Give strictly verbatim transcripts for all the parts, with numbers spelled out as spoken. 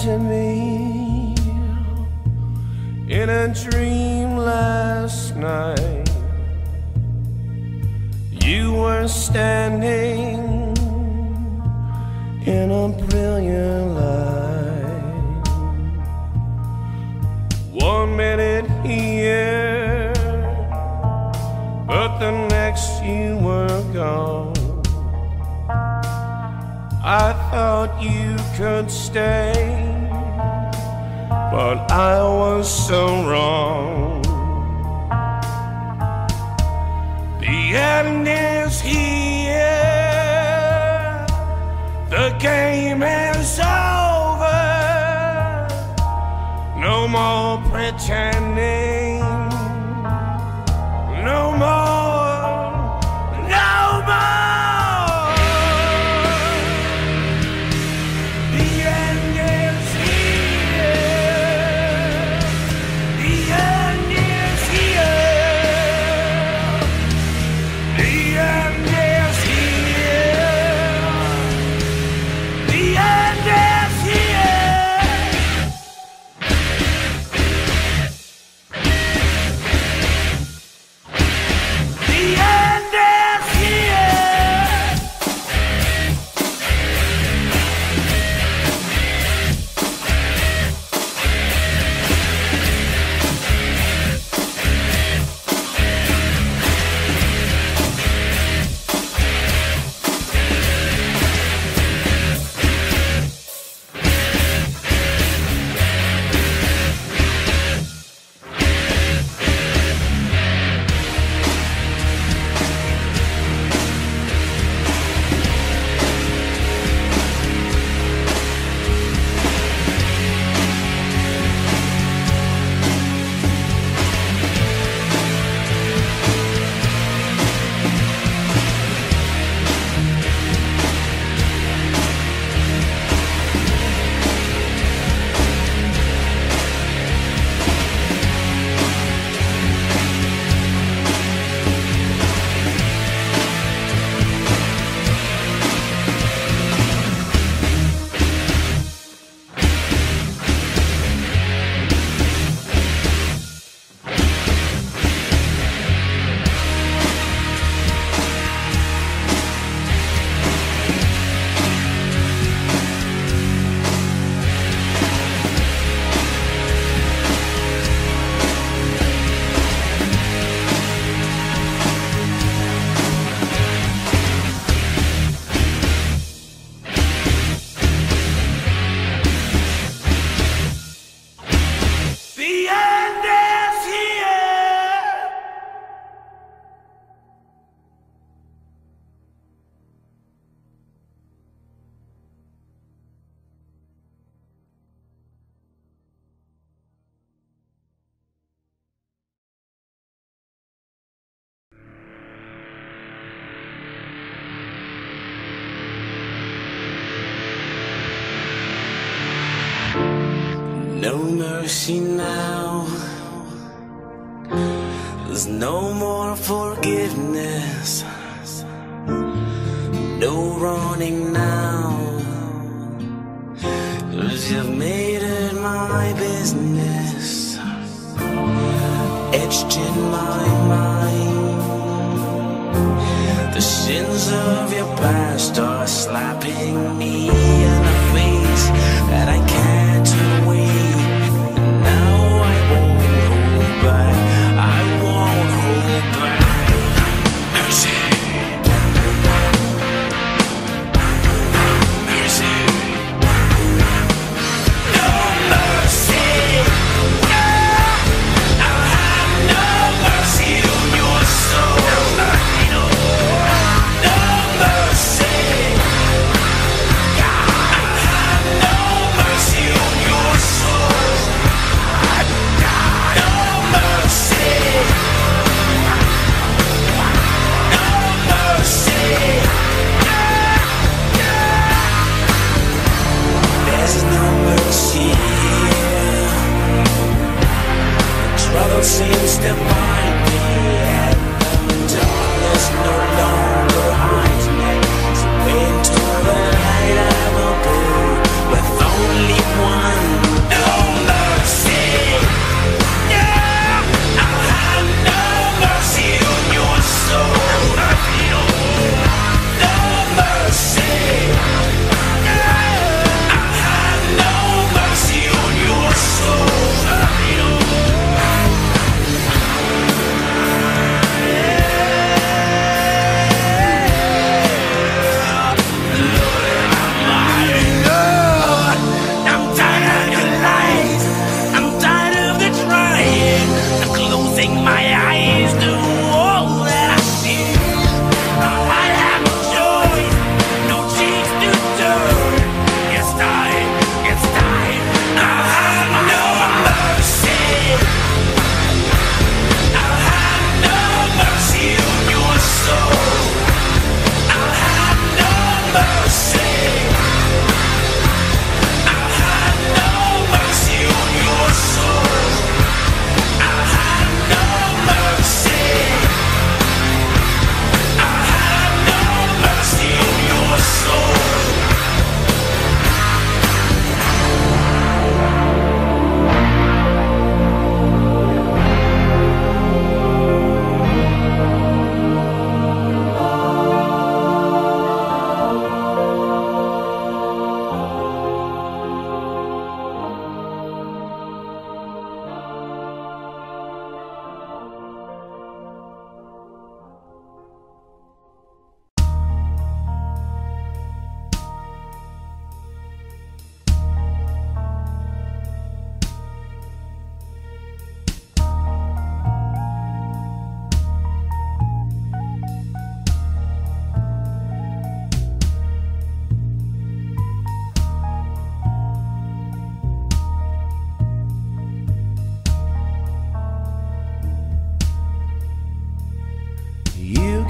to me in a dream last night. You were standing in a brilliant light. One minute here, but the next you were gone. I thought you could stay, but I was so wrong. The end is here, the game is over. No more pretending, no more, no more. The end is here, the end is here, the end is here, the end is here. The end is here. The end is here. No mercy now, there's no more forgiveness, no running now, 'cause you've made it my business, etched in my mind. The sins of your past are slapping me in the face that I can't turn away. Now I won't hold back, I won't hold back. Mercy, mercy, no mercy. No, I'll have no mercy on your soul. No, no mercy. I'll have no mercy.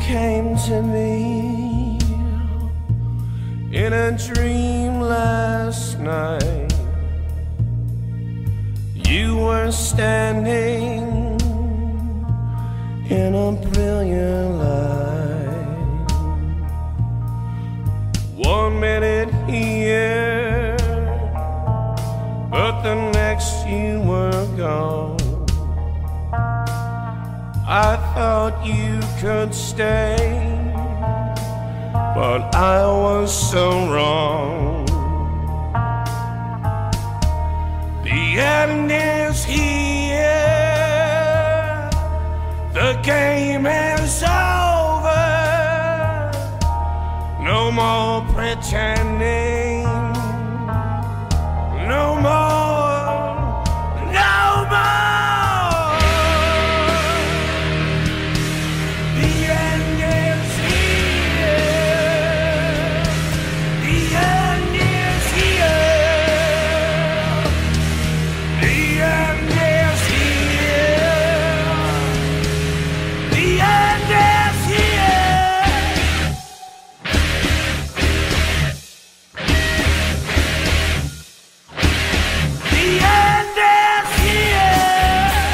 came to me in a dream last night. You were standing in a brilliant light. One minute here, but the next you were gone. I thought you could stay, but I was so wrong. The end is here, the game is over. No more pretending, no more, no more. The end is here, the end is here, the end is here, the end is here. The end is here.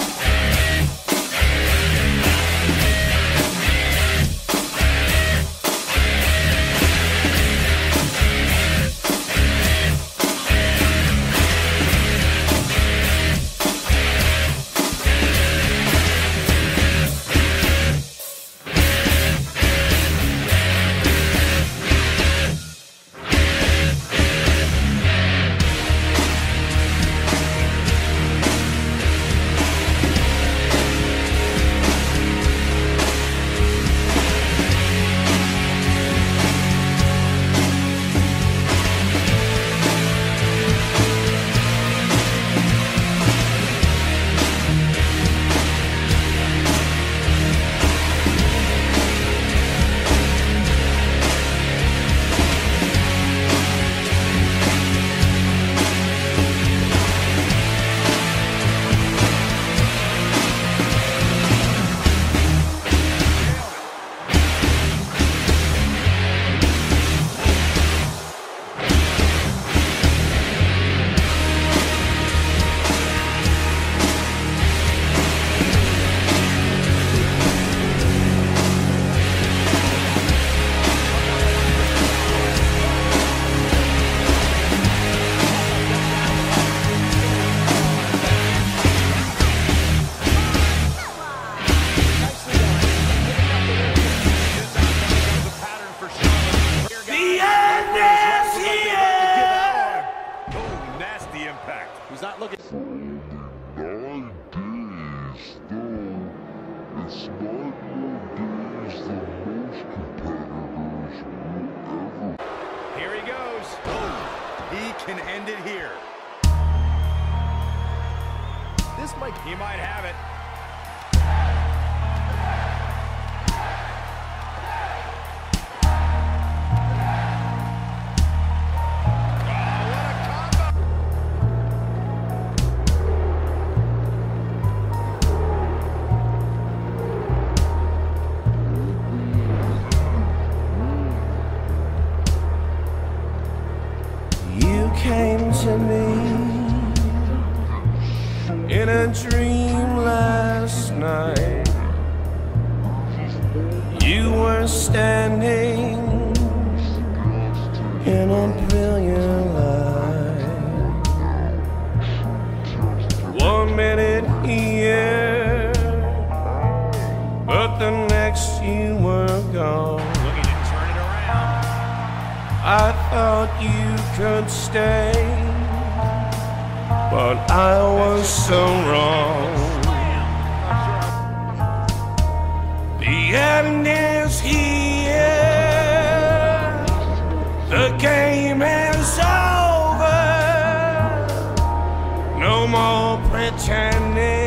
The end is here. Oh, nasty impact. He's not looking. Nine days, though. It's nine more days than most competitors will ever. Here he goes. Oh, he can end it here. This might, he might have it. You came to me in a dream last night. You were standing in a brilliant light. One minute here, but the next you were gone. Looking to turn it around. I thought you could stay, but I was so wrong. The end is here, the game is over. No more pretending.